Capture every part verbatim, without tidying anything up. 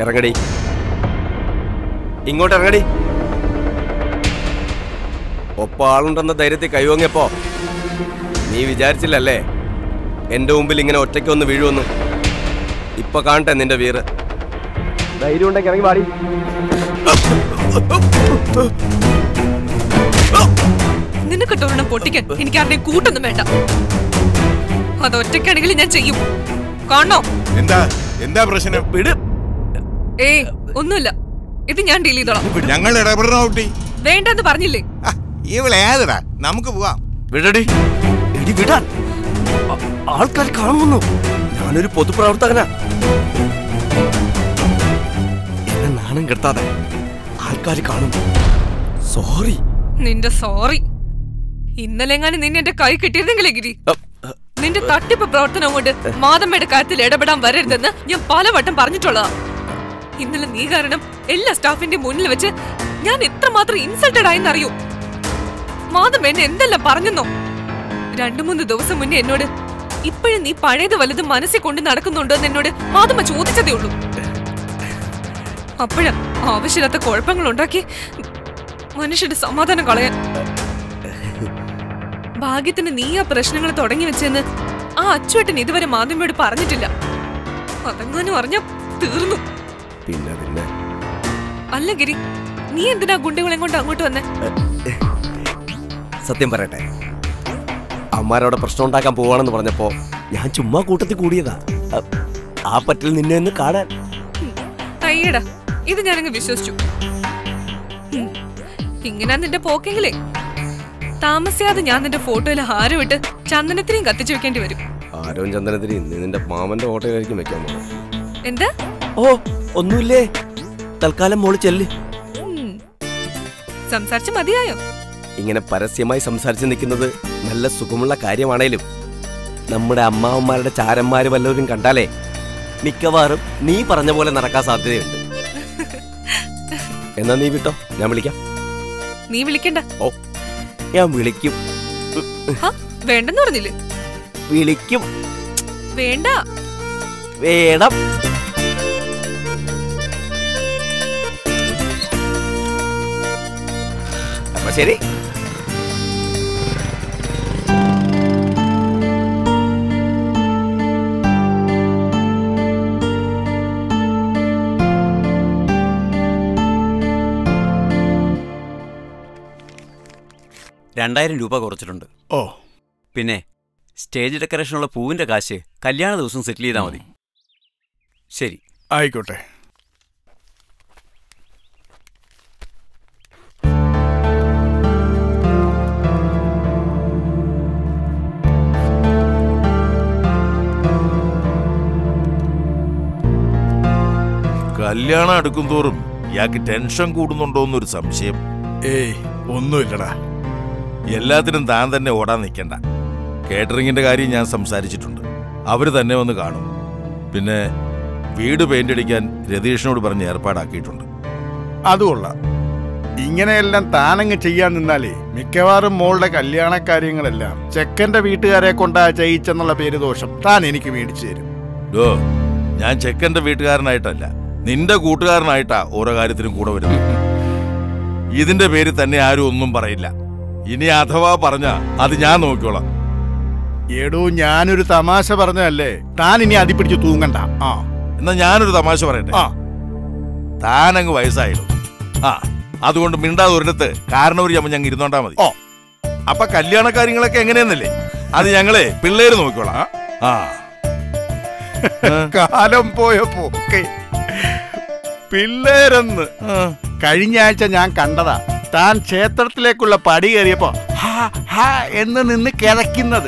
ഇറങ്ങടി, ഇങ്ങോട്ട് ഇറങ്ങടി. ഒപ്പം ആളുണ്ടെന്ന ധൈര്യത്തിൽ കൈവങ്ങിയപ്പോ നീ വിചാരിച്ചില്ലല്ലേ എന്റെ മുമ്പിൽ ഇങ്ങനെ ഒറ്റയ്ക്കൊന്ന് വീഴുവെന്ന്. ഇപ്പൊ കാണട്ടെ നിന്റെ വീറ്. ധൈര്യം ഉണ്ടെങ്കിൽ ഇറങ്ങി പാടി. നിനക്ക് തോരണം പൊട്ടിക്കാൻ എനിക്ക് ആരുടെയും കൂട്ടൊന്നും വേണ്ട. അത് ഒറ്റയ്ക്കാണെങ്കിൽ ഞാൻ ചെയ്യും. കാണോ? എന്താ എന്താ പ്രശ്നം? വിട്. ഏയ് ഒന്നുമില്ല, ഇത് ഞാൻ ഡീൽ ചെയ്തോളാം. ഞങ്ങൾ ഇടപെടണോ കുട്ടി? വേണ്ടെന്ന് പറഞ്ഞില്ലേ? ഇവളേതടാ, നമുക്ക് പോവാം. വിടടി. എടി വിടാൻ. ആൾക്കാർ കാണുന്നു. ഞാനൊരു പൊതുപ്രവർത്തകനാ. എന്നെ നാണം കെടുത്താതെ. ആൾക്കാർ കാണും. സോറി. നിന്റെ സോറി ഇന്നലെങ്ങാനും നിന്നെ എന്റെ കൈ കിട്ടിയിരുന്നെങ്കിലേ ഗിരി, നിന്റെ തട്ടിപ്പ് പ്രവർത്തനം കൊണ്ട് മാതമ്മയുടെ കാര്യത്തിൽ ഇടപെടാൻ വരരുതെന്ന് ഞാൻ പലവട്ടം പറഞ്ഞിട്ടുള്ളതാ. ഇന്നലെ നീ കാരണം എല്ലാ സ്റ്റാഫിന്റെ മുന്നിൽ വെച്ച് ഞാൻ എത്രമാത്രം ഇൻസൾട്ടഡ് ആയെന്നറിയൂ. മാതമ്മ എന്നെ എന്തെല്ലാം പറഞ്ഞെന്നോ. രണ്ടു മൂന്ന് ദിവസം മുന്നേ എന്നോട് ഇപ്പോഴും നീ പഴയത് വലുതും മനസ്സിൽ കൊണ്ട് നടക്കുന്നുണ്ടോ എന്ന് എന്നോട് മാതമ്മ ചോദിച്ചതേ ഉള്ളൂ. അപ്പോഴാ ആവശ്യമില്ലാത്ത കുഴപ്പങ്ങൾ ഉണ്ടാക്കി മനുഷ്യന്റെ സമാധാനം കളയാൻ. ഭാഗ്യത്തിന് നീ ആ പ്രശ്നങ്ങൾ തുടങ്ങി വെച്ചെന്ന് ആ അച്ചുവേട്ടൻ ഇതുവരെ മാതമ്മയോട് പറഞ്ഞിട്ടില്ല. അതെങ്ങാനും അറിഞ്ഞ തീർന്നു. പിന്നെ പിന്നെ അല്ല ഗിരി, നീ എന്തിനാ ഗുണ്ടകളെ കൊണ്ട് അങ്ങോട്ട് വന്നേ? സത്യം പറയട്ടെ, അമ്മാരോടെ പ്രശ്നം ഉണ്ടാക്കാൻ പോവാണെന്ന് പറഞ്ഞപ്പോ ഞാൻ ചുമ്മാ കൂട്ടത്തിൽ കൂടിയതാ. ആ പറ്റിൽ നിന്നെ ഒന്ന് കാണാൻ. അയ്യടാ, ഇത് ഞാനങ്ങ് വിശ്വസിച്ചു. ഇങ്ങനെ നിന്റെ പോക്കെങ്കിലേ താമസിയാതെ ഞാൻ നിന്റെ ഫോട്ടോയിൽ ഹാരം ഇട്ട് ചന്ദനത്തിനെയും കത്തിച്ചു വെക്കേണ്ടി വരും. ആരോ ചന്ദനത്തിരി നിന്റെ മാമന്റെ ഫോട്ടോയിലായിരിക്കും വെക്കാൻ പോകുന്നത്. എന്താ? ഓ ഒന്നുമില്ലേ, തൽക്കാലം മോള് ചെല്ല്. സംസാരിച്ച് മതിയായോ? ഇങ്ങനെ പരസ്യമായി സംസാരിച്ച് നിൽക്കുന്നത് നല്ല സുഖമുള്ള കാര്യമാണേലും നമ്മുടെ അമ്മാവന്മാരുടെ ചാരന്മാര് വല്ലവരും കണ്ടാലേ മിക്കവാറും നീ പറഞ്ഞ പോലെ നടക്കാൻ സാധ്യതയുണ്ട്. എന്നാ നീ വിട്ടോ, ഞാൻ വിളിക്കാം. നീ വിളിക്കണ്ട. ഓ ഞാൻ വിളിക്കും. വേണ്ടെന്ന് പറഞ്ഞില്ലേ? വിളിക്കും. വേണ്ട. വേണം. അപ്പൊ ശരി. രണ്ടായിരം രൂപ കുറച്ചിട്ടുണ്ട്. ഓ പിന്നെ സ്റ്റേജ് ഡെക്കറേഷനുള്ള പൂവിന്റെ കാശ് കല്യാണ ദിവസം സെറ്റിൽ ചെയ്താൽ മതി. ശരി, ആയിക്കോട്ടെ. കല്യാണം അടുക്കും തോറും ഇയാൾക്ക് ടെൻഷൻ കൂടുന്നുണ്ടോന്നൊരു സംശയം. ഏയ് ഒന്നുമില്ലടാ, എല്ലാത്തിനും താൻ തന്നെ ഓടാൻ നിൽക്കണ്ട. കേറ്ററിങ്ങിന്റെ കാര്യം ഞാൻ സംസാരിച്ചിട്ടുണ്ട്, അവര് തന്നെ വന്ന് കാണും. പിന്നെ വീട് പെയിന്റ് അടിക്കാൻ രതീഷിനോട് പറഞ്ഞ് ഏർപ്പാടാക്കിയിട്ടുണ്ട്. അതുകൊള്ളാം. ഇങ്ങനെയെല്ലാം താനങ്ങ് ചെയ്യാൻ നിന്നാലേ മിക്കവാറും മോളുടെ കല്യാണ കാര്യങ്ങളെല്ലാം ചെക്കന്റെ വീട്ടുകാരെ കൊണ്ടാ ചെയ്യിച്ചെന്നുള്ള പേര് ദോഷം താൻ എനിക്ക് മേടിച്ചു തരും. ഡോ, ഞാൻ ചെക്കന്റെ വീട്ടുകാരനായിട്ടല്ല, നിന്റെ കൂട്ടുകാരനായിട്ടാ ഓരോ കാര്യത്തിനും കൂടെ വരുന്നത്. ഇതിന്റെ പേര് തന്നെ ആരും ഒന്നും പറയില്ല. ഇനി അഥവാ പറഞ്ഞ അത് ഞാൻ നോക്കിക്കോളാം. എടോ, ഞാനൊരു തമാശ പറഞ്ഞതല്ലേ, താൻ ഇനി അതി പിടിച്ച് തൂങ്ങണ്ട. ആ എന്നാ ഞാനൊരു തമാശ പറയട്ടെ. ആ താനങ്ങ് വയസ്സായിടും. ആ അതുകൊണ്ട് മിണ്ടാതെ ഒരിടത്ത് കാരണവര് ചമ്മ ഞങ്ങൾ ഇരുന്നോണ്ടാ മതി. ഓ അപ്പൊ കല്യാണ കാര്യങ്ങളൊക്കെ എങ്ങനെയെന്നല്ലേ അത് ഞങ്ങളെ പിള്ളേര് നോക്കിക്കോളാം. ആ കാലം പോയപ്പോ പിള്ളേരെന്ന് കഴിഞ്ഞ ആഴ്ച ഞാൻ കണ്ടതാ. താൻ ക്ഷേത്രത്തിലേക്കുള്ള പടി കയറിയപ്പോ ഹാ ഹാ എന്ന് നിന്ന് കിതയ്ക്കുന്നത്.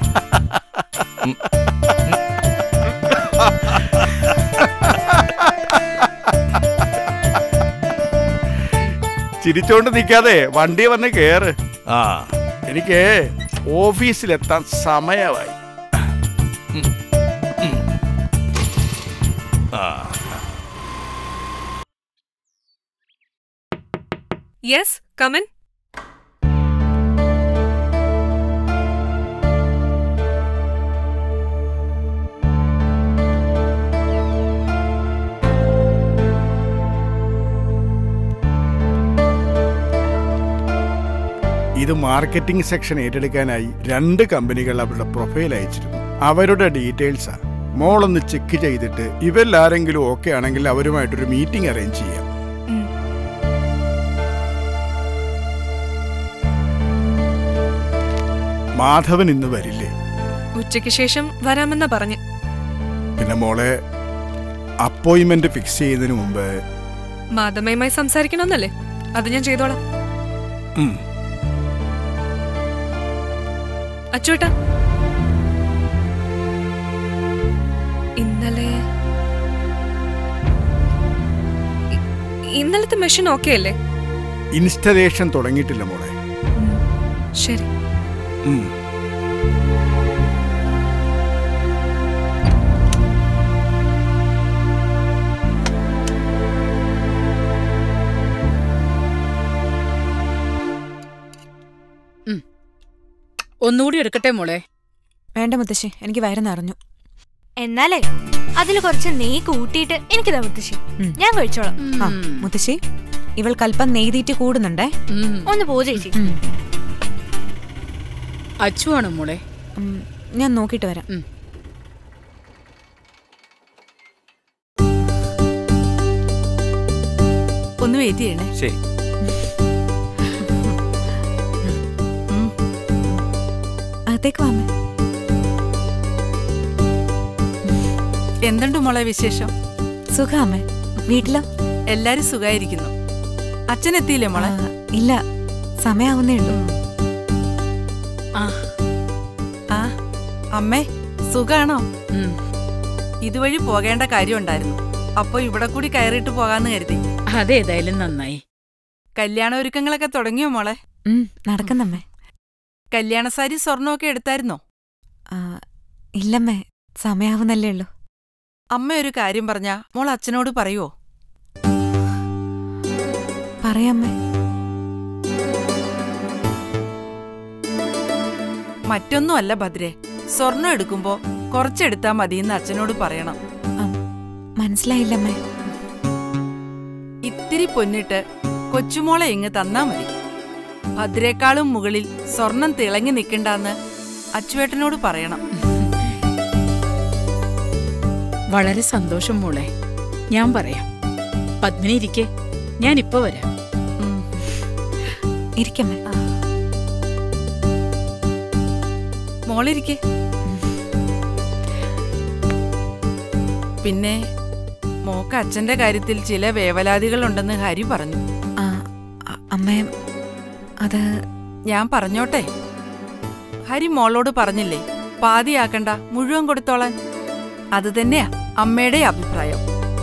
ചിരിച്ചോണ്ട് നിൽക്കാതെ വണ്ടി വന്ന് കേറ്. ആ എനിക്ക് ഓഫീസിലെത്താൻ സമയമായി. Yes, come in. ഇത് മാർക്കറ്റിംഗ് സെക്ഷൻ ഏറ്റെടുക്കാനായി രണ്ട് കമ്പനികൾ അവരുടെ പ്രൊഫൈൽ അയച്ചിരുന്നു. അവരുടെ ഡീറ്റെയിൽസാ. മോളൊന്ന് ചെക്ക് ചെയ്തിട്ട് ഇവരിലാരെങ്കിലും ഓക്കെ ആണെങ്കിൽ അവരുമായിട്ടൊരു മീറ്റിംഗ് അറേഞ്ച് ചെയ്യാം. മാധവൻ ഇന്ന് വരില്ലേ? ഉച്ചയ്ക്ക് ശേഷം വരാമെന്നാ പറഞ്ഞു. പിന്നെ മോളെ അപ്പോയിന്റ്മെന്റ് ഫിക്സ് ചെയ്യുന്നതിന് മുമ്പ് മാധവയുമായി സംസാരിക്കണമെന്നല്ലേ? അത് ഞാൻ ചെയ്തോളാം. അച്ചോട്ടാ, ഇന്നലെ ഇന്നലത്തെ മെഷീൻ ഓക്കെ അല്ലേ? ഇൻസ്റ്റലേഷൻ തുടങ്ങിയിട്ടില്ല മോളെ. ശരി. ഒന്നുകൂടി എടുക്കട്ടെ മോളെ? വേണ്ട മുത്തശ്ശി, എനിക്ക് വയറുന്നറിഞ്ഞു. എന്നാലേ അതിൽ കുറച്ച് നെയ്യ് കൂട്ടിയിട്ട് എനിക്കിതാ മുത്തശ്ശി, ഞാൻ കഴിച്ചോളാം. മുത്തശ്ശി, ഇവൾക്കല്പം നെയ്തീറ്റ് കൂടുന്നുണ്ടേ. ഒന്ന് പോ ചേച്ചി. അച്ചുവാണോ മോളെ? ഞാൻ നോക്കിട്ട് വരാം. ഒന്ന് വെയിറ്റ് ചെയ്യണേ. ശരി. അകത്തേക്ക് വാമേ. എന്തുണ്ട് മോളെ വിശേഷം? സുഖാമേ. വീട്ടിലോ? എല്ലാരും സുഖായിരിക്കുന്നു. അച്ഛൻ എത്തിയില്ലേ മോളെ? ഇല്ല, സമയാവുന്നേ ഉള്ളൂ. ആ അമ്മേ, സുഖാണോ? ഇതുവഴി പോകേണ്ട കാര്യം ഉണ്ടായിരുന്നു. അപ്പൊ ഇവിടെ കൂടി കയറിയിട്ട് പോകാന്ന് കരുതി. അതേതായാലും നന്നായി. കല്യാണ ഒരുക്കങ്ങളൊക്കെ തുടങ്ങിയോ മോളെ? നടക്കുന്നമ്മേ. കല്യാണ സാരി സ്വർണ്ണമൊക്കെ എടുത്തായിരുന്നോ? ഇല്ലമ്മേ, സമയാവുന്നല്ലേ ഉള്ളൂ. അമ്മ ഒരു കാര്യം പറഞ്ഞാ മോൾ അച്ഛനോട് പറയുവോ? പറയാമ്മേ. മറ്റൊന്നും അല്ല ഭദ്രേ, സ്വർണം എടുക്കുമ്പോ കുറച്ചെടുത്താ മതിയെന്ന് അച്ഛനോട് പറയണം. മനസ്സിലായില്ലമ്മേ. ഇത്തിരി പൊന്നിട്ട് കൊച്ചുമോളെ ഇങ്ങ് തന്നാ മതി. ഭദ്രേക്കാളും മുകളിൽ സ്വർണം തിളങ്ങി നിൽക്കണ്ടെന്ന് അച്ചുവേട്ടനോട് പറയണം. വളരെ സന്തോഷം മോളെ. ഞാൻ പറയാം. പത്മിനി ഇരിക്കേ, ഞാനിപ്പോ വരാം. ഇരിക്കമ്മേ. മോളിരിക്കേ. പിന്നെ മോക്ക് അച്ഛന്റെ കാര്യത്തിൽ ചില വേവലാതികളുണ്ടെന്ന് ഹരി പറഞ്ഞു. അമ്മേ, അത് ഞാൻ പറഞ്ഞോട്ടെ? ഹരി മോളോട് പറഞ്ഞില്ലേ പാതിയാക്കണ്ട, മുഴുവൻ കൊടുത്തോളാൻ? അത് തന്നെയാ അമ്മയുടെ അഭിപ്രായം.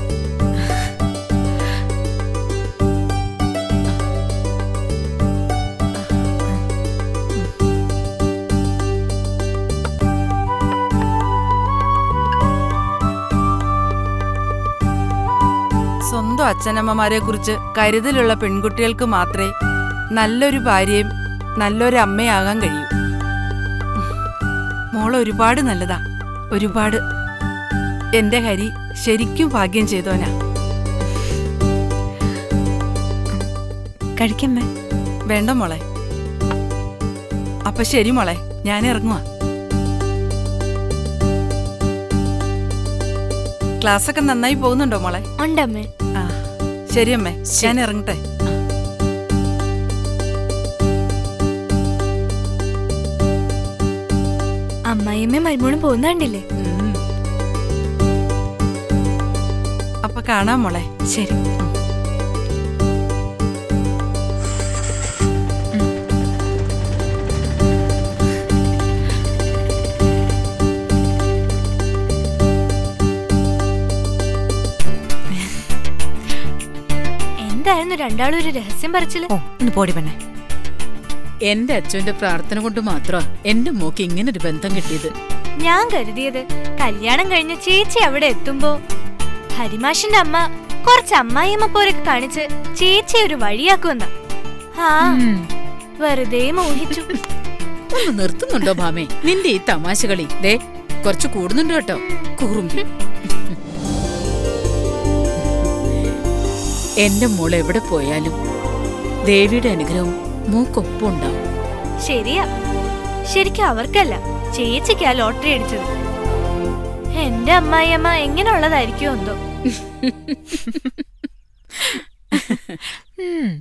സ്വന്തം അച്ഛനമ്മമാരെ കുറിച്ച് കരുതലുള്ള പെൺകുട്ടികൾക്ക് മാത്രമേ നല്ലൊരു ഭാര്യയും നല്ലൊരു അമ്മയാകാൻ കഴിയൂ. മോൾ ഒരുപാട് നല്ലതാ, ഒരുപാട്. എന്റെ ഹരി ശരിക്കും ഭാഗ്യം ചെയ്തോനാ. കഴിക്കമ്മേ. വേണ്ട മോളെ. അപ്പൊ ശരി മോളെ, ഞാൻ ഇറങ്ങുവാ. ക്ലാസ്സൊക്കെ നന്നായി പോകുന്നുണ്ടോ മോളെ? ഉണ്ടമ്മേ. ആ ശരി അമ്മേ, ഞാൻ ഇറങ്ങട്ടെ. അമ്മായിയമ്മയും മരുമോളും പോകുന്നുണ്ടില്ലേ? അപ്പൊ കാണാം മോളെ. ശരി. എന്തായിരുന്നു രണ്ടാളും ഒരു രഹസ്യം പറിച്ചില്ല? ഒന്ന് പോടി പെണ്ണേ. എന്റെ അച്ഛന്റെ പ്രാർത്ഥന കൊണ്ട് മാത്രമാ എന്റെ മോക്ക് ഇങ്ങനൊരു ബന്ധം കിട്ടിയത്. ഞാൻ കരുതിയത് കല്യാണം കഴിഞ്ഞ ചേച്ചി അവിടെ എത്തുമ്പോ ഹരിമാഷിന്റെ അമ്മ കുറച്ച് അമ്മായിയമ്മ പോരൊക്കെ കാണിച്ച് ചേച്ചി ഒരു വഴിയാക്കുമെന്ന. ആ വെറുതെ മോഹിച്ചു. ഒന്ന് നിർത്തുന്നുണ്ടോ ഭാമേ നിന്റെ ഈ തമാശ കളി? ദേ കുറച്ച് കൂടുന്നുണ്ട് കേട്ടോ കുറുമ്പി. എന്റെ മോൾ എവിടെ പോയാലും ദേവിയുടെ അനുഗ്രഹവും മൂക്കൊപ്പം ഉണ്ടാവും. ശരിയാ, ശരിക്കും അവർക്കല്ല, ചേച്ചിക്കാ ലോട്ടറി അടിച്ചത്. എന്റെ അമ്മായിയമ്മ എങ്ങനെയുള്ളതായിരിക്കും എന്തോ.